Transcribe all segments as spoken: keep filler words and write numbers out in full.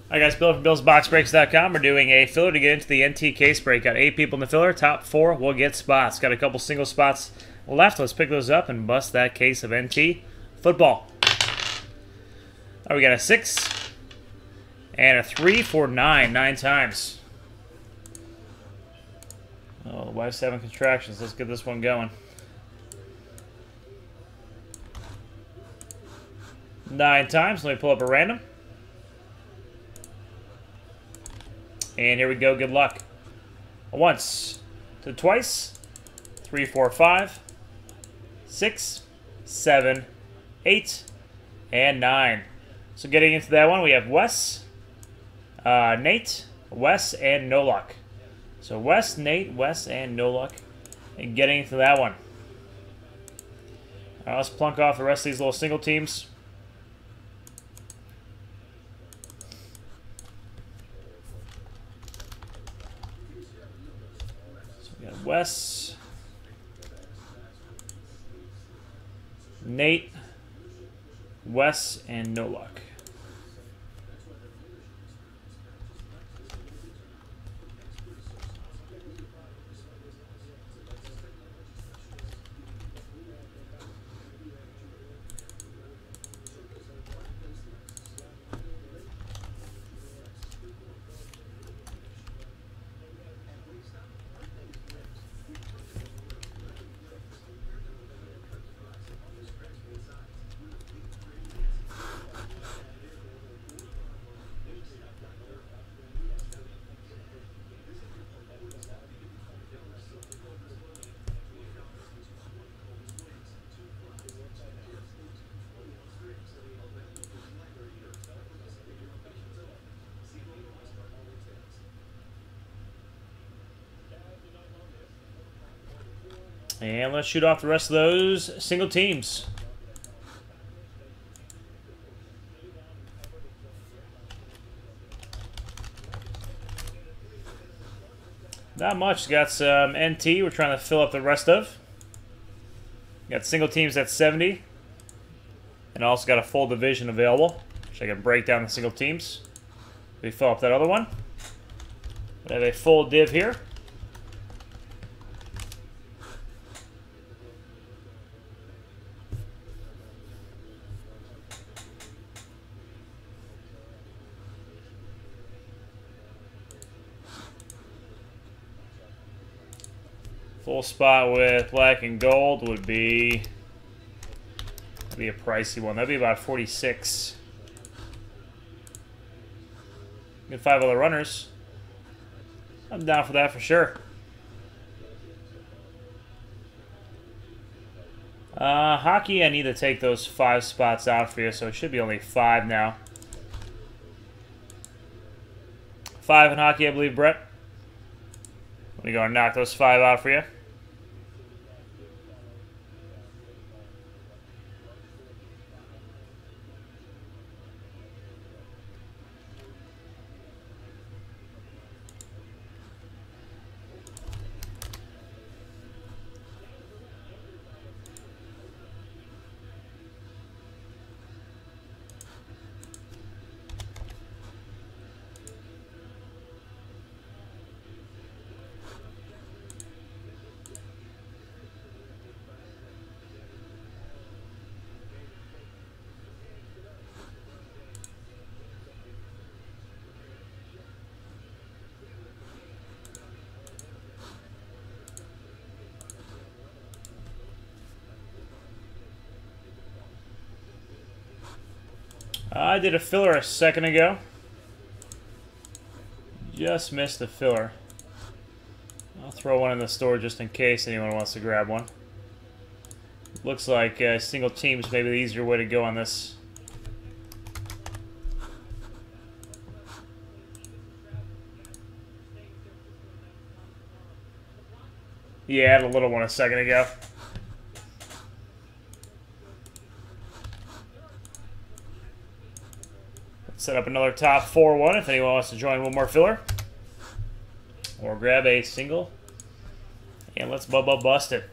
Hi guys, Bill from Bills Box Breaks dot com. We're doing a filler to get into the N T case break. Got eight people in the filler. Top four will get spots. Got a couple single spots left. Let's pick those up and bust that case of N T football. Right, we got a six and a three for nine. Nine times. Oh, the wife's having contractions. Let's get this one going. Nine times. Let me pull up a random. And here we go. Good luck. Once to twice. Three, four, five, six, seven, eight, and nine. So getting into that one, we have Wes, uh, Nate, Wes, and No Luck. So Wes, Nate, Wes, and No Luck. And getting into that one. All right, let's plunk off the rest of these little single teams. Wes, Nate, Wes, and No Luck. And let's shoot off the rest of those single teams. Not much. Got some N T we're trying to fill up the rest of. Got single teams at seventy. And also got a full division available, which I can break down the single teams. We fill up that other one. We have a full div here. Full spot with black and gold would be that'd be a pricey one. That'd be about forty-six. Get five other runners. I'm down for that for sure. Uh, hockey, I need to take those five spots out for you, so it should be only five now. Five in hockey, I believe, Brett. Let me go and knock those five out for you. I did a filler a second ago. Just missed the filler. I'll throw one in the store just in case anyone wants to grab one. Looks like uh, single teams may be the easier way to go on this. Yeah, I had a little one a second ago. Set up another top four one if anyone wants to join one more filler. Or grab a single. And let's bubba bust it.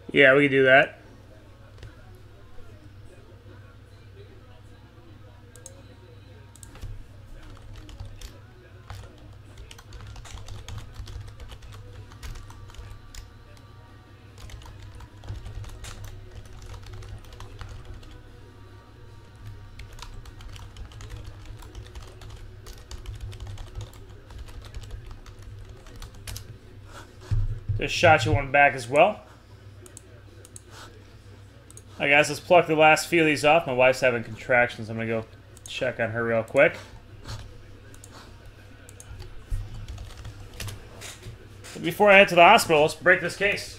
Yeah, we can do that. Just shot you one back as well. Alright guys, let's pluck the last few of these off. My wife's having contractions. I'm going to go check on her real quick. But before I head to the hospital, let's break this case.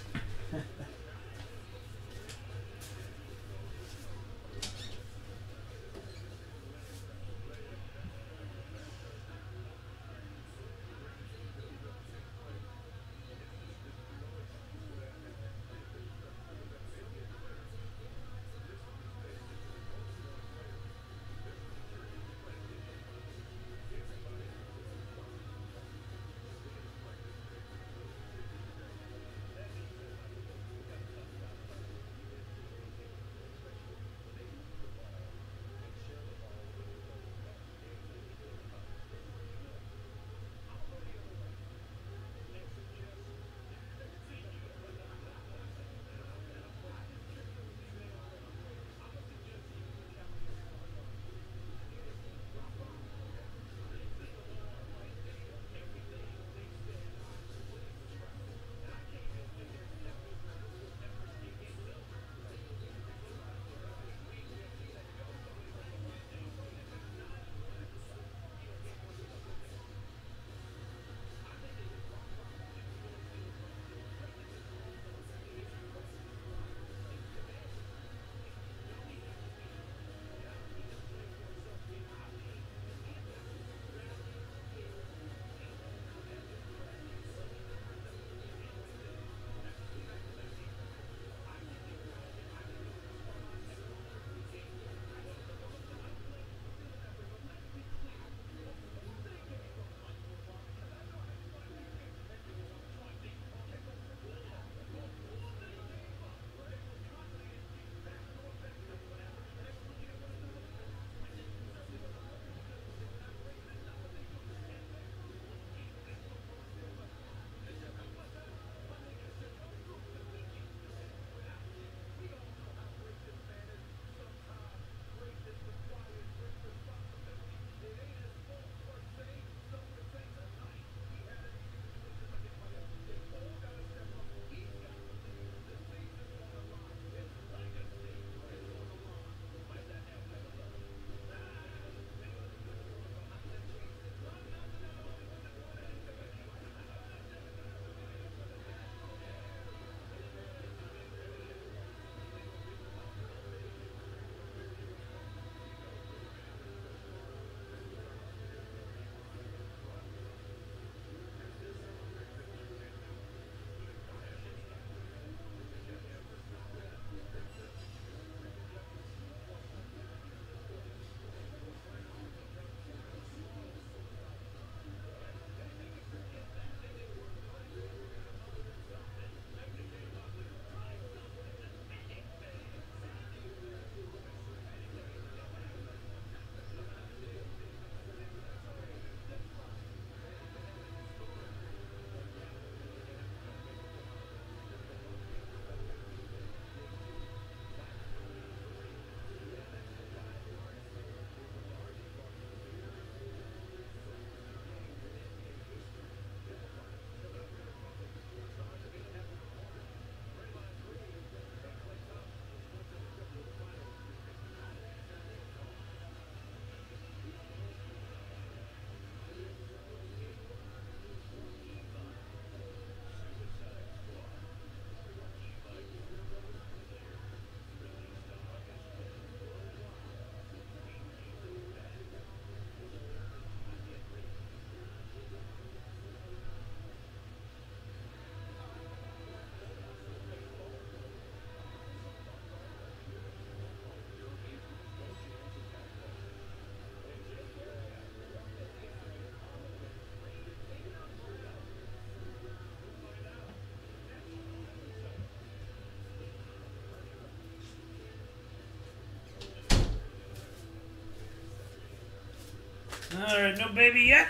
Alright, no baby yet.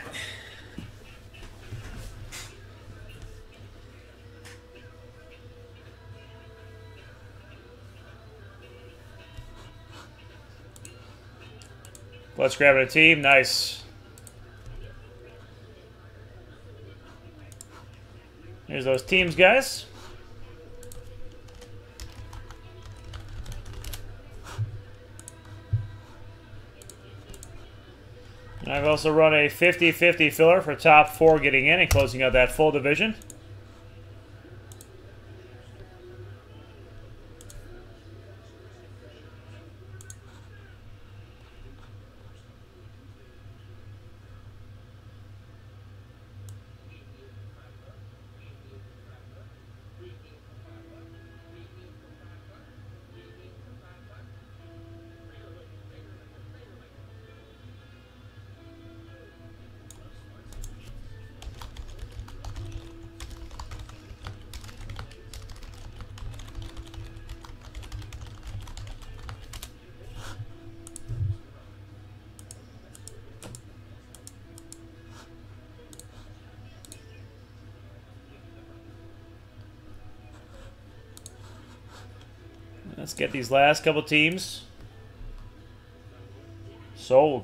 Let's grab a team. Nice. Here's those teams, guys. And I've also run a fifty fifty filler for top four getting in and closing out that full division. Let's get these last couple teams sold.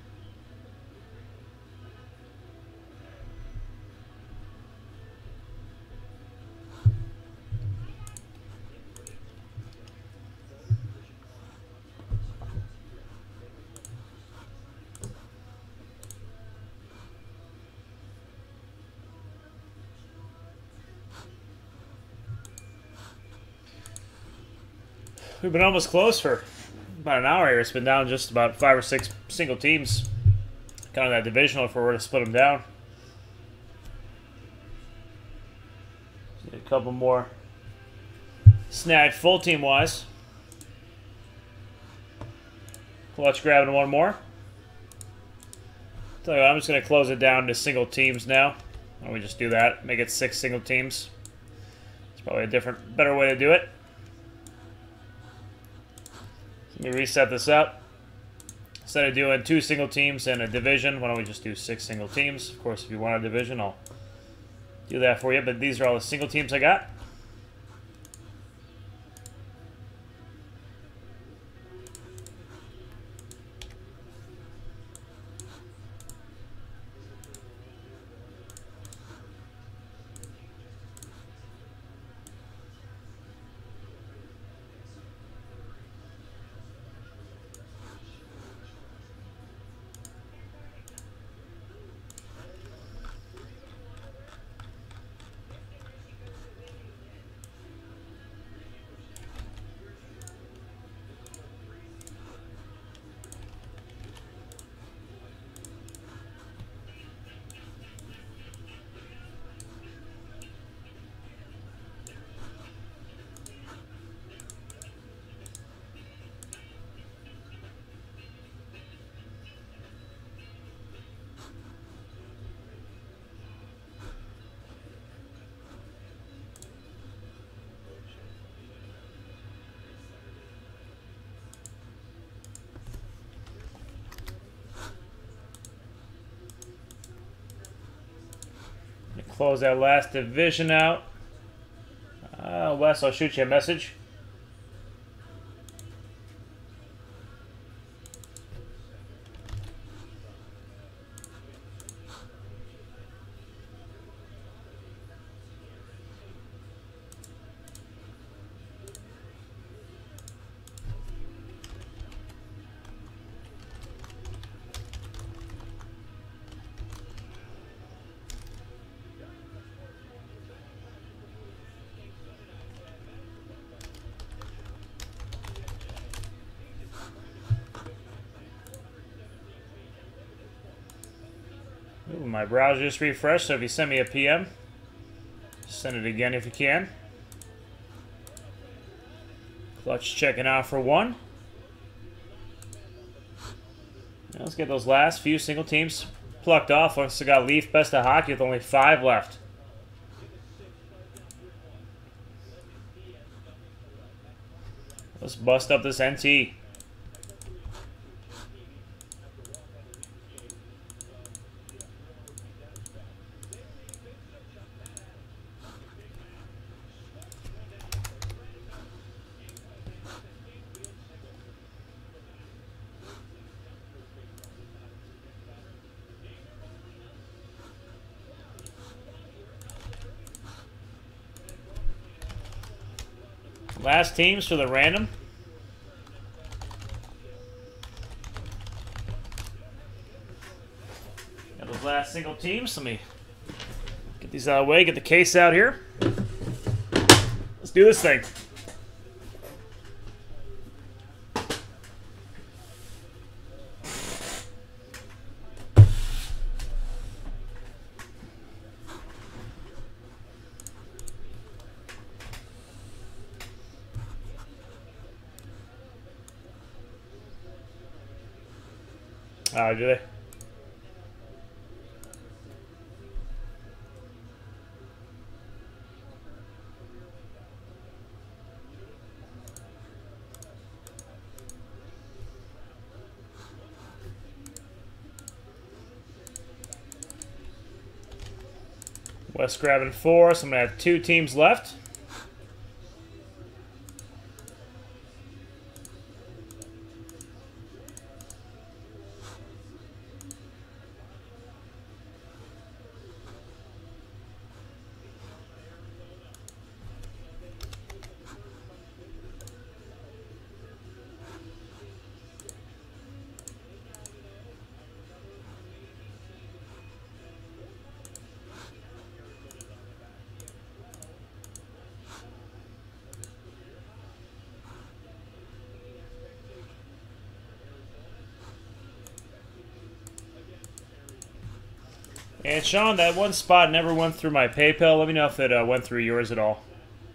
We've been almost close for about an hour here. It's been down just about five or six single teams. Kind of that divisional if we were to split them down. Get a couple more snagged full team wise. Clutch grabbing one more. Tell you what, I'm just going to close it down to single teams now. Why don't we just do that? Make it six single teams. It's probably a different, better way to do it. Let me reset this up. Instead of doing two single teams and a division, why don't we just do six single teams? Of course, if you want a division, I'll do that for you. But these are all the single teams I got. Close that last division out. Uh, Wes, I'll shoot you a message. Ooh, my browser just refreshed, so if you send me a P M, send it again if you can. Clutch checking out for one. Now let's get those last few single teams plucked off. Once we got Leaf Best of Hockey with only five left. Let's bust up this N T. Last teams for the random. Got those last single teams. Let me get these out of the way, get the case out here. Let's do this thing. Oh, do they? West grabbing four, so I'm going to have two teams left. And Sean, that one spot never went through my PayPal. Let me know if it uh, went through yours at all.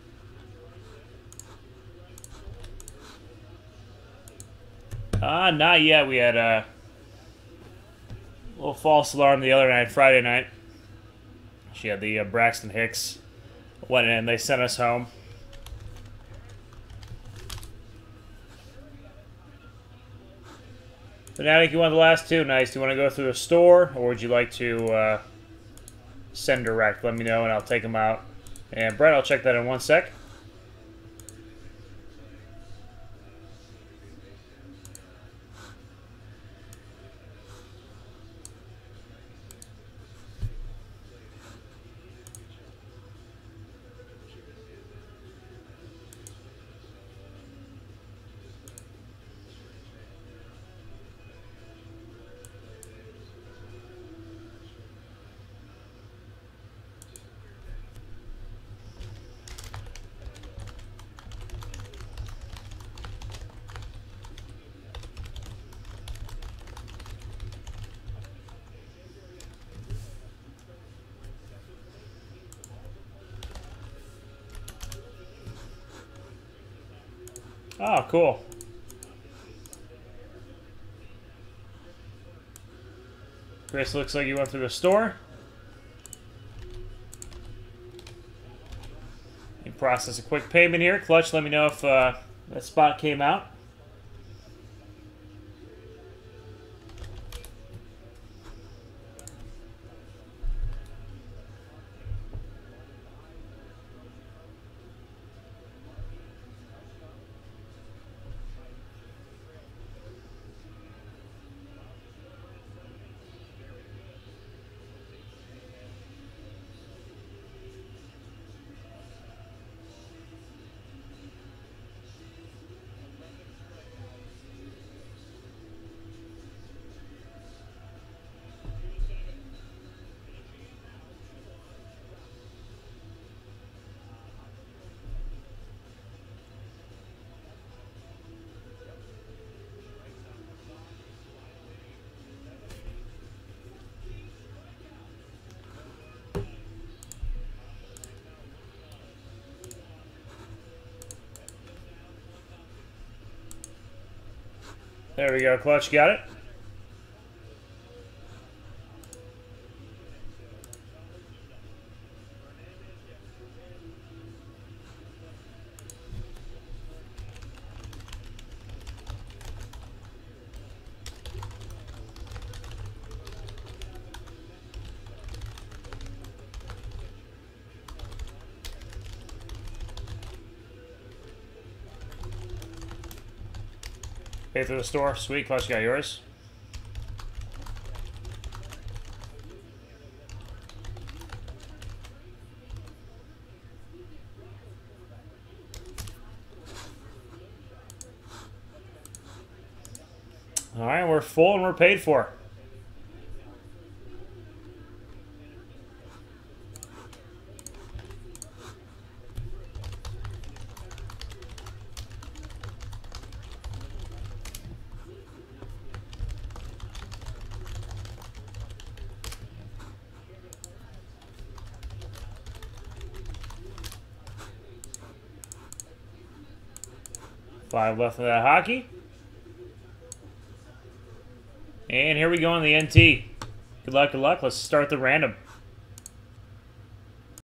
Ah, uh, not yet. We had a little false alarm the other night, Friday night. She had the uh, Braxton Hicks went in. They sent us home. Fanatic, you want the last two? Nice. Do you want to go through a store, or would you like to uh, send direct? Let me know, and I'll take them out. And Brett, I'll check that in one sec. Oh, cool. Chris, looks like you went through the store. You process a quick payment here. Clutch, let me know if uh, that spot came out. There we go, Clutch, got it. Pay through the store. Sweet. Clutch, got yours. All right, we're full and we're paid for. Five left of that hockey. And here we go on the N T. Good luck, good luck. Let's start the random.